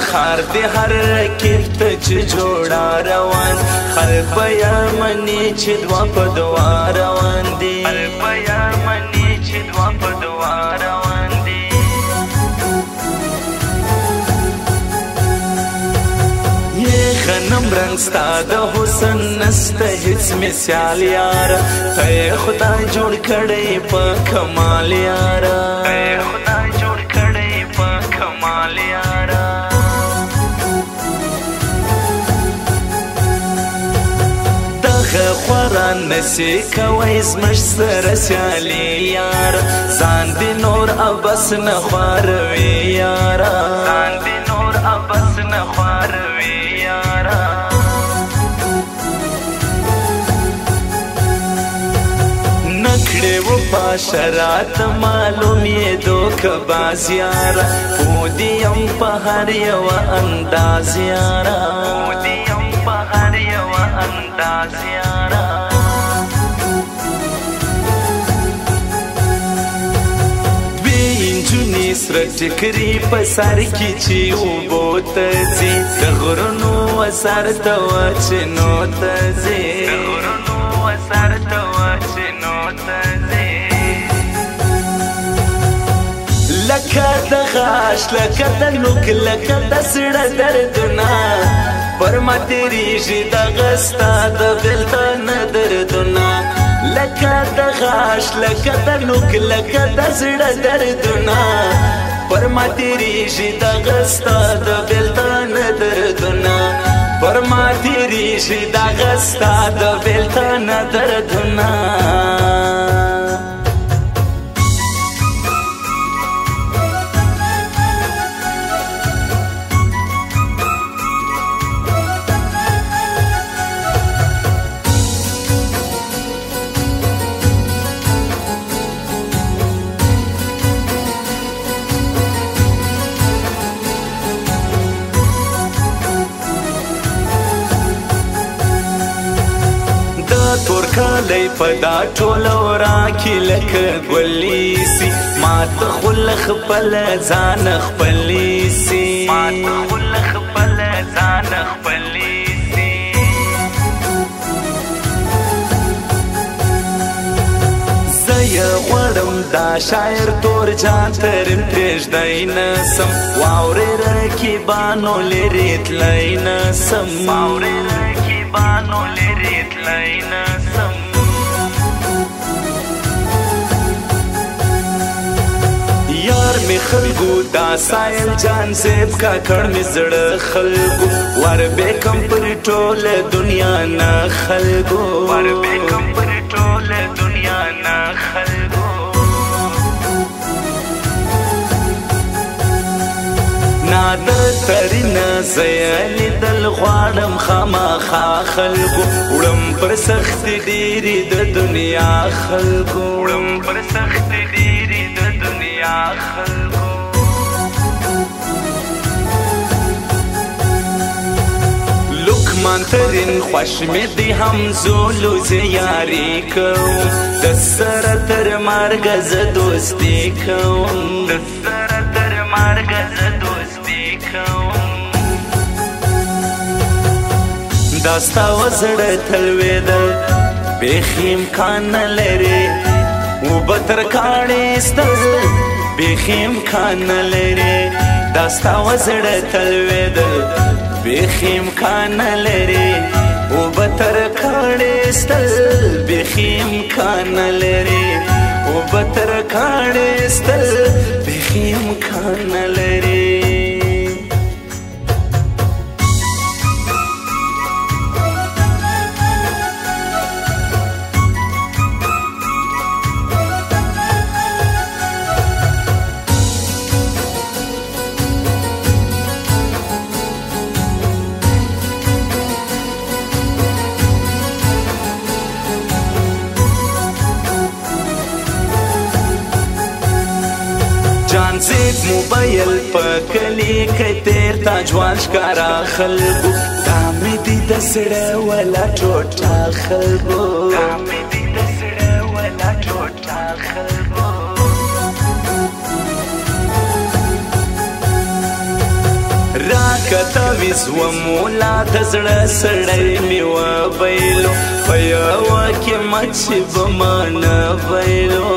خار دی هر رکیب ته چې جوړا روان خلق بیا منی چې دوا په دوا روان دي خلق بیا منی چې دوا په دوا روان دي خنم رنگ ستا د حسن نسته هیڅ مثال یاره ته خدای جوړ کړی په کمال یاره ته خدای جوړ کړی په کمال یاره دغه خوران نسی کوي زموږ سره سیالي یاره ځان دې نور ابس نه خواروي یاره ځان دې نور ابس نه خواروي نکڑے و پاشرات معلوم یہ دوک بازیارا پودیم پہر یو انداز یارا پودیم پہر یو انداز یارا سر ټکری په سر کې چې اوبو ته ځي د غرونو وسر ته وچنو ته ځي د غرونو وسر ته وچنو ته ځي لکه د غاښ لکه د نوک لکه د زړه دردونه پر ما تېرېږي دغه ستا د بېلتون دردونه لکه د غاښ لکه د نوک لکه د زړه دردونه پر ما تېرېږي دغه ستا د بېلتون دردونه پر ما تېرېږي دغه ستا د بېلتون دردونه تور کالی په دا ټوله وراکې لکه ګلې سي ما ته خو له خپله ځانه خپلې سي ما ته خو له خپله ځانه خپلې سي زه یې غواړم دا شاعر تور جان ترم پرېږدی نه سم واورې رقیبانو لرې تللی نه سم واورې رقیبانو لرې تللی نه سم یار می خلقو دا سایل جان زیب کا کړ می زړه خلقو ور به کم پر ټوله دنیا نه خلقو ور به کم پر ټوله دنیا نه خلقو ناده ترینه زیالی دل غواړم خامخا خلقو وړم پر سخت ډیری د دنیا خلقو وړم پر سخت ډیری د دنیا خلقو لکمان ترین خوش می دی هم زولو زیاری کوم د سره تر مرګ زه دوستی کوم د سره تر مرګ زه دوستی کوم دا ستا وزړه تلوېدل بیخي امکان نه لري اوبه تر کاڼې ایستل بیخي امکان نه لري دا ستا وزړه تلوېدل بیخي امکان نه لري اوبه تر کاڼې ایستل بیخي امکان نه لري اوبه تر کاڼې ایستل بیخي امکان نه لري جانزید موبایل په کلی کې تیر تا جوان ښکارا خلکو دا مې دي د زړه ولا ټوټه خلکو دا مې دي د زړه ولا ټوټه خلکو رات تعویز و مولا د زړه سړی مې وبایلو په یوه کې مات شي به ما نه بایلو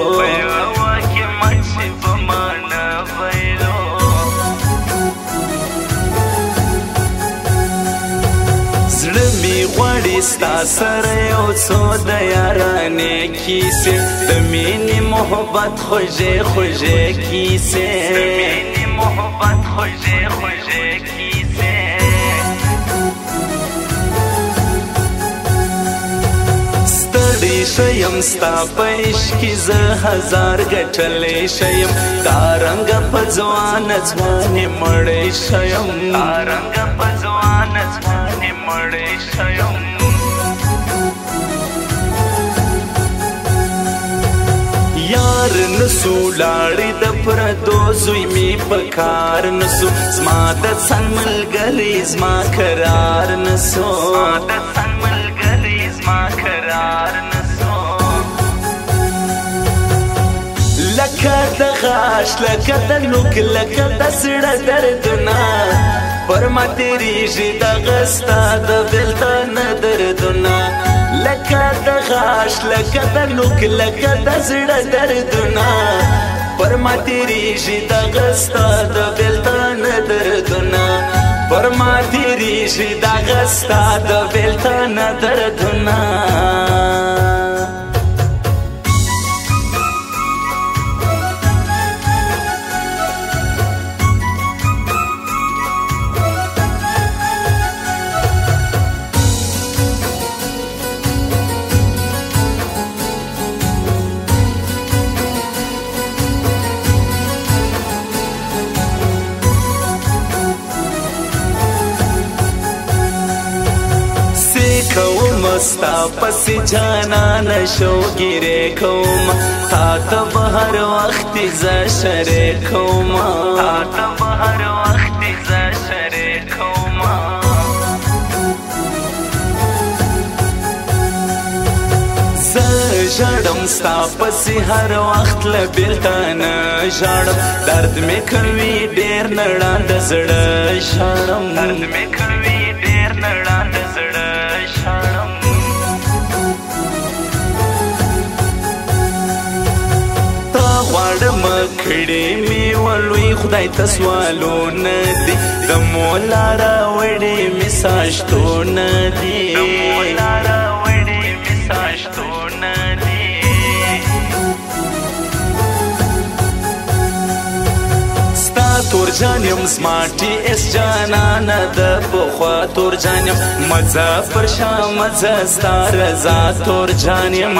زړه مې غواړي ستا سره یو څو د یارانې کیسې د مینې محبت خوږې خوږې کیسې ستړی شیم ستا په عشق کې زه هزار ګټلی شیم دارنګه په ځوانه ځوانې مړی شیم یار نسو لاړې د پردو زوی می په کار نسو زما د څنګ ملګری زما قرار نسو لکه د غاښ لکه د نوک لکه د زړه دردونه پر ما تېرېږي دغه ستا د بېلتون دردونه لکه د غاښ لکه د نوک لکه د زړه دردونه پر ما تېرېږي دغه ستا د بېلتون دردونه پر ما تېرېږي دغه ستا د بېلتون دردونه کوم ستا پسې جانانه شوګیرې کوم تا ته به هر وخت زه شریک کوم زه ژاړم ستا پسې هر وخت له بېلتانه ژاړم درد مې کوي ډېر نړانده زړه ژاړم غواړم کړې مې ولوی خدای ته سوالونه دي د مولا راوړې مې ساشتونه دي ستا تور جان یم زما ټي اس جانانه د پخوا تور جان یم مزه پر شا مزه ستا رضا تور جان یم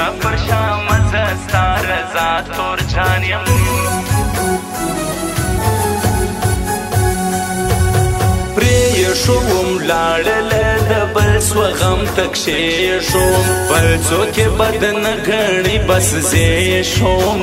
پرې شوم لاړله د بل سوغم تک شې شوم بل څوک بد نه ګڼي بس زه شوم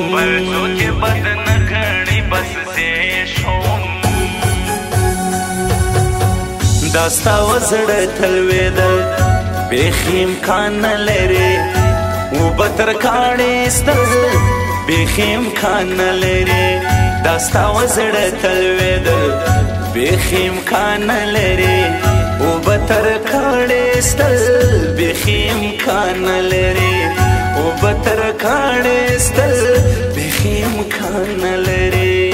دا ستا و زړه تلوېدل بیخي امکان نه لري اوبه تر کاڼې ایستل بیخي امکان نه لري دا ستا و زړه تلوېدل بیخي امکان نه لري اوبه تر کاڼې ایستل بیخي امکان نه لري اوبه تر کاڼې ایستل بیخي امکان نه لري